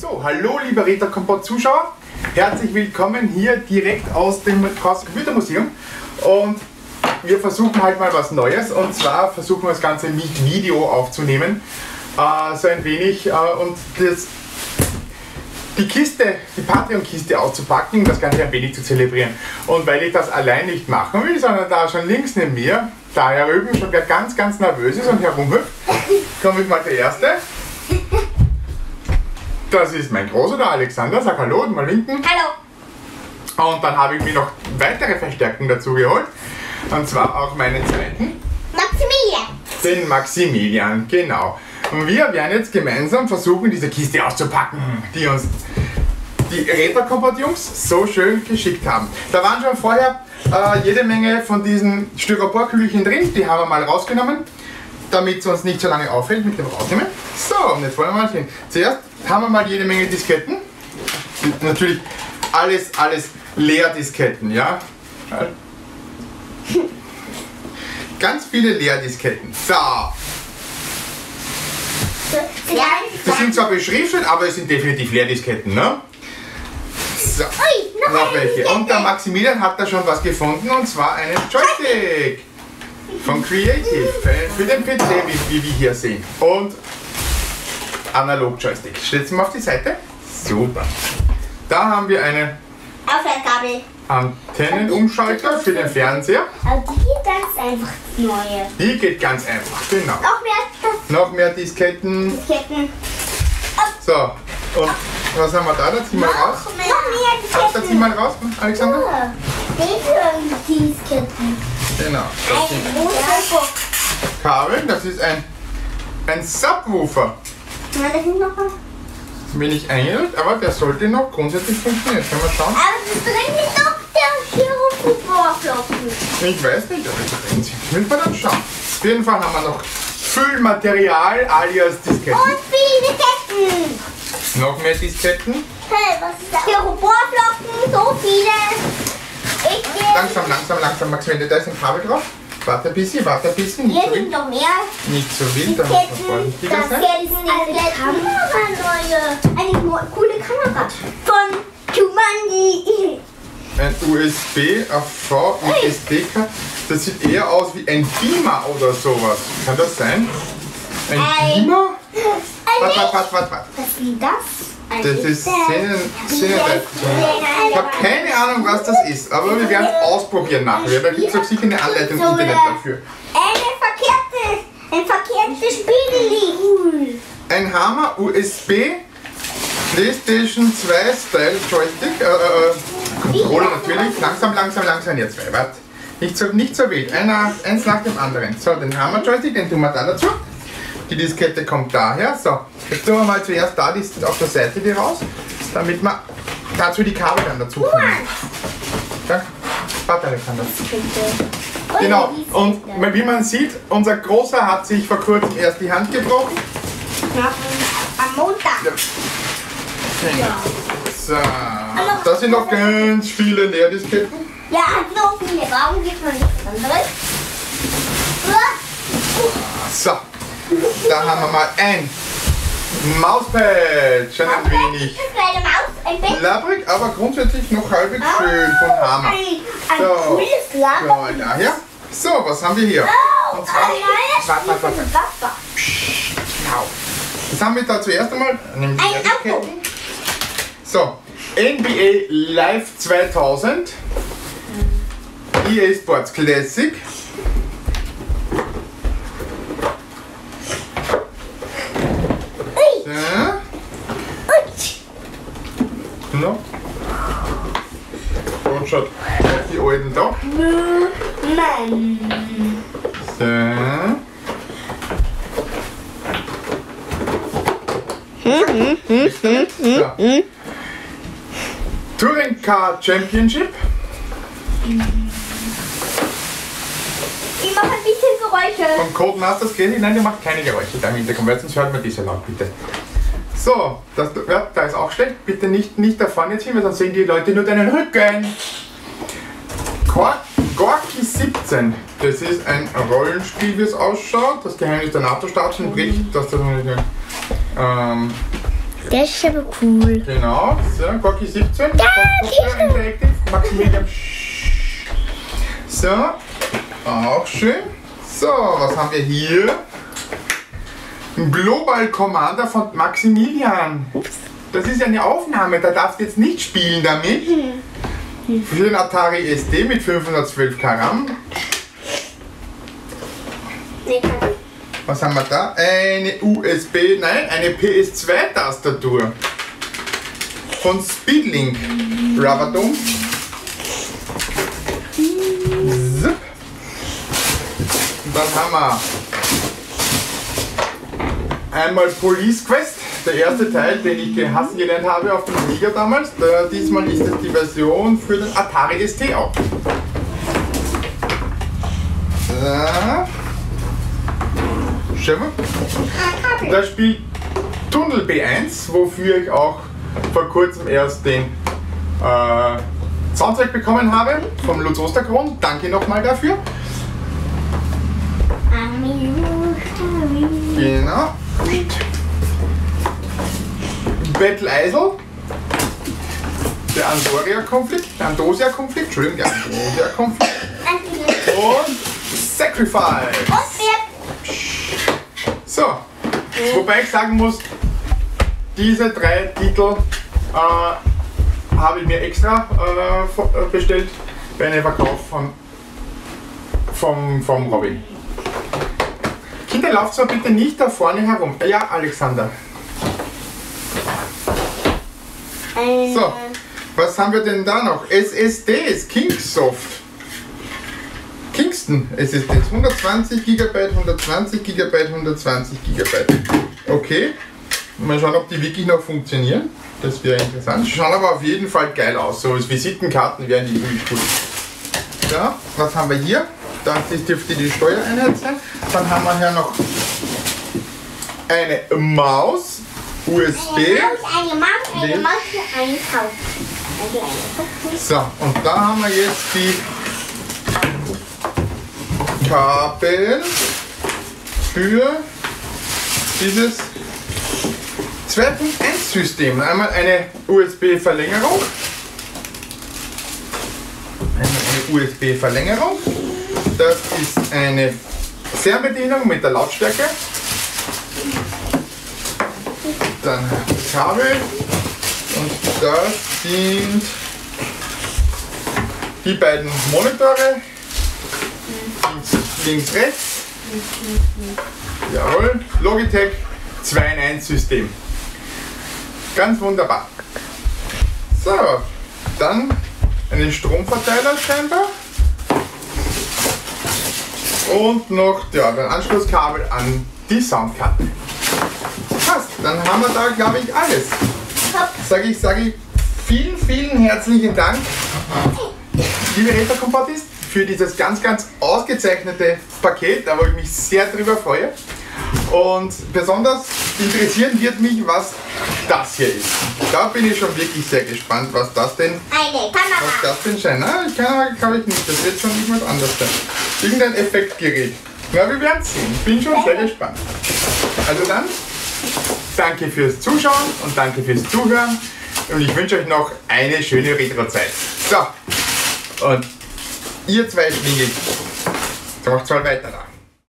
So, hallo liebe Räderkompott-Zuschauer, herzlich willkommen hier direkt aus dem Chaos Computermuseum und wir versuchen halt mal was Neues und zwar versuchen wir das Ganze mit Video aufzunehmen, so ein wenig und die Kiste, die Patreon-Kiste auszupacken, das Ganze ein wenig zu zelebrieren. Und weil ich das allein nicht machen will, sondern da schon links neben mir, da Herr Rüben schon wer ganz nervös ist und herumhüpft, komme ich mal der Erste. Das ist mein Großer, der Alexander. Sag hallo und mal winken. Hallo. Und dann habe ich mir noch weitere Verstärkung dazu geholt. Und zwar auch meinen zweiten. Maximilian. Den Maximilian, genau. Und wir werden jetzt gemeinsam versuchen, diese Kiste auszupacken, die uns die Räderkompott-Jungs so schön geschickt haben. Da waren schon vorher jede Menge von diesen Styroporkügelchen drin. Die haben wir mal rausgenommen, damit es uns nicht so lange auffällt mit dem Rausnehmen. So, und jetzt wollen wir mal sehen. Zuerst haben wir mal jede Menge Disketten. Natürlich alles Leerdisketten, ja. Ganz viele Leerdisketten. So. Die sind zwar beschriftet, aber es sind definitiv Leerdisketten, ne? So. Noch welche. Und der Maximilian hat da schon was gefunden, und zwar einen Joystick von Creative für den PC, wie wir hier sehen. Und Analog-Joystick. Stellt mal auf die Seite. Super. Da haben wir einen Aufladekabel. Antennenumschalter für den Fernseher. Aber die geht ganz einfach, die neue. Die geht ganz einfach, genau. Noch mehr Noch mehr Disketten. Disketten. So, und was haben wir da? Da ziehen wir raus. Noch mehr Da ziehen wir raus, Alexander. Disketten. Genau. Das sind Ein großer Kabel, das ist ein Subwoofer. Nein, da sind noch was. Wenig eingedrückt, aber der sollte noch grundsätzlich funktionieren. Können wir schauen? Aber das drin ist doch der Styroporflocken. Ich weiß nicht, ob es drin sind. Müssen wir dann schauen. Auf jeden Fall haben wir noch Füllmaterial alias Disketten. Und viele Disketten. Noch mehr Disketten. Hey, was ist das? Styroporflocken, so viele. Ich gehe. Langsam, Maximilian, da ist ein Kabel drauf. Warte ein bisschen, nicht Hier so sind wild. noch mehr. Nicht so wild, da muss man Disketten. vorsichtiger Das sein. hier ist eine Kamera, coole Kamera. Von Jumanji. Ein USB AV mit SD-Karte. Das sieht eher aus wie ein Beamer oder sowas. Kann das sein? Ein Beamer? Warte. Was ist das? Das ist Szene. Ich habe keine Ahnung, was das ist, aber wir werden es ausprobieren nachher. Da gibt es doch sicher eine Anleitung im Internet dafür. Ein verkehrtes Spiegel. Ein Hammer USB PlayStation 2 Style Joystick. Controller natürlich. Langsam jetzt. Warte. Nicht so wild. Eins nach dem anderen. So, den Hammer Joystick, den tun wir da dazu. Die Diskette kommt daher. So, jetzt tun wir mal zuerst da auf der Seite die raus, damit wir dazu die Kabel dann dazu kommen. Ja? Warte, Alexander. Genau, und wie man sieht, unser Großer hat sich vor kurzem erst die Hand gebrochen. Am Montag. So, da sind noch ganz viele Leerdisketten. Ja, so viele. Warum gibt man nichts anderes? So, da haben wir mal ein Mauspad, schon ein wenig Das ist eine Maus, ein Bett. labbrig, aber grundsätzlich noch halbwegs schön von Hammer. Ein So, cooles Lager. so, daher. So, was haben wir hier? Und zwar, warte. Wasser. Genau. Was haben wir da zuerst einmal? Nehmen wir die Ein Auto. Etikettten. So, NBA Live 2000, EA Sports Classic, no. Und schaut auf die alten da. Mann. So. Touring Car Championship. Ich mache ein bisschen Geräusche. Vom Codemasters Classic. Nein, der macht keine Geräusche da im Hintergrund, weil sonst hört man diese laut, bitte. So, da ist auch schlecht. Bitte nicht da vorne jetzt hin, weil sonst sehen die Leute nur deinen Rücken. Gorky 17. Das ist ein Rollenspiel, wie es ausschaut. Das Geheimnis der NATO-Staaten bricht, dass das Der ist aber cool. Genau, so, Gorki 17. Ja, Interactive. Maximilian. So, auch schön. So, was haben wir hier? Ein Global Commander von Maximilian. Das ist ja eine Aufnahme, da darfst du jetzt nicht spielen damit. Für den Atari ST mit 512 Gramm. Was haben wir da? Eine USB, nein, eine PS2-Tastatur. Von Speedlink. Rubber-Dome. Zip. Und dann haben wir einmal Police Quest. Der erste Teil, den ich hassen gelernt habe auf dem Amiga damals. Diesmal ist es die Version für den Atari ST auch. So. Schau mal. Da spielt Tunnel B1, wofür ich auch vor kurzem erst den Soundtrack bekommen habe vom Lutz Osterkron. Danke nochmal dafür. Genau. Battle Isle, der Andosia-Konflikt, Entschuldigung, der Andosia-Konflikt und Sacrifice. So, wobei ich sagen muss, diese 3 Titel habe ich mir extra bestellt bei einem Verkauf vom Robin. Kinder, lauft so bitte nicht da vorne herum. Ja, Alexander. So, was haben wir denn da noch? SSDs, Kingsoft. Kingston SSDs, 120 GB, 120 GB, 120 GB. Okay, mal schauen, ob die wirklich noch funktionieren. Das wäre interessant. Schauen aber auf jeden Fall geil aus. So als Visitenkarten wären die ziemlich cool. Ja, was haben wir hier? Das dürfte die Steuereinheit sein. Dann haben wir hier noch eine Maus. USB. Eine Maus für einen Kauf. So, und da haben wir jetzt die Kabel für dieses 2.1-System. Einmal eine USB-Verlängerung. Das ist eine Fernbedienung mit der Lautstärke. Dann das Kabel und das sind die beiden Monitore, links, rechts, jawohl, Logitech 2-in-1-System, ganz wunderbar. So, dann einen Stromverteiler scheinbar und noch ja, ein Anschlusskabel an die Soundkarte. Passt, dann haben wir da, glaube ich, alles. Sage ich vielen, vielen herzlichen Dank, liebe Retro-Kompattis, für dieses ganz, ganz ausgezeichnete Paket, da wo ich mich sehr drüber freue. Und besonders interessieren wird mich, was das hier ist. Da bin ich schon wirklich sehr gespannt, was das denn scheint. Na, kann ich nicht, das wird schon irgendwas anderes sein. Irgendein Effektgerät. Na, wir werden es sehen. Ich bin schon sehr gespannt. Also dann, danke fürs Zuschauen und danke fürs Zuhören. Und ich wünsche euch noch eine schöne Retro-Zeit. So, und ihr zwei Schlingel, so macht's mal weiter da.